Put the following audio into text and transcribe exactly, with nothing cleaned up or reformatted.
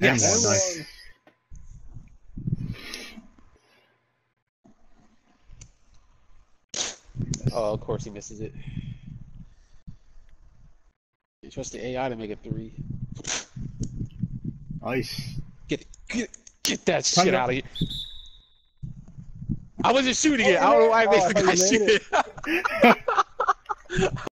Yes. And one, nice. Oh, of course he misses it. You trust the A I to make it three. Nice. Get get get that Time shit up. out of here. I wasn't shooting Oh, it. I don't know why I oh, made I the thought guy you made shoot it.